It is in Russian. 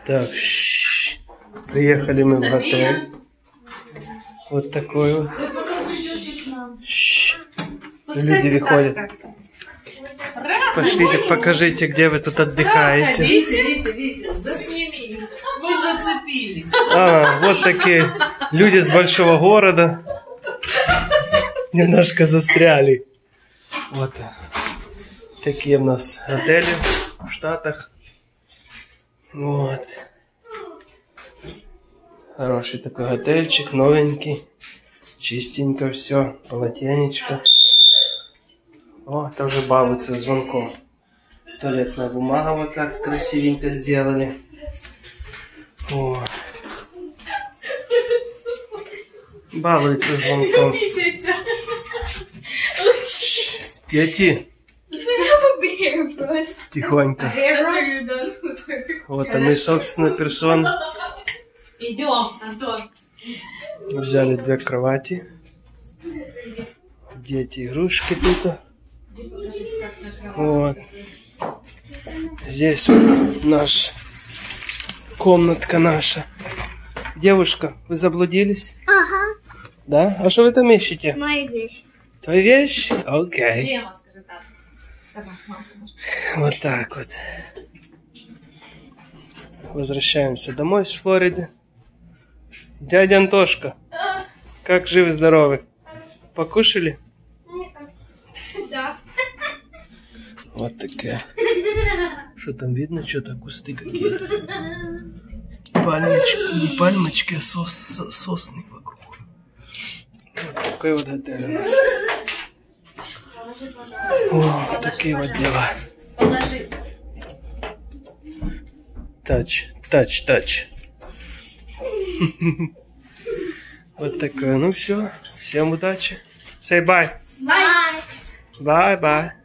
Так, приехали мы в отель. Вот такой вот. Люди выходят. Пошлите, покажите, где вы тут отдыхаете. Видите, засними. Мы зацепились. Вот такие люди с большого города. Немножко застряли. Вот такие у нас отели в Штатах. Вот. Хороший такой отельчик, новенький. Чистенько все, полотенечко. О, это уже балуется звонком. Туалетная бумага вот так красивенько сделали. О. Балуется звонком. Дети. Тихонько. Вот, а мы, собственно, персоны. Идем, Антон. Взяли 2 кровати. Дети, игрушки тут. Вот. Здесь вот наша комнатка наша. Девушка, вы заблудились? Ага. Да? А что вы там ищете? Мои вещи. Твои вещи? Окей. Джема, скажи так. Давай, мама. Вот так вот. Возвращаемся домой с Флориды. Дядя Антошка, как живы-здоровы? Покушали? Да. Вот такая. Что там видно? Что-то кусты какие-то. Пальмочки, не пальмочки, а сосны вокруг. Вот такой вот отель у нас. О, такие вот дела. Тач. Вот такое. Ну все. Всем удачи. Say bye. Bye. Bye.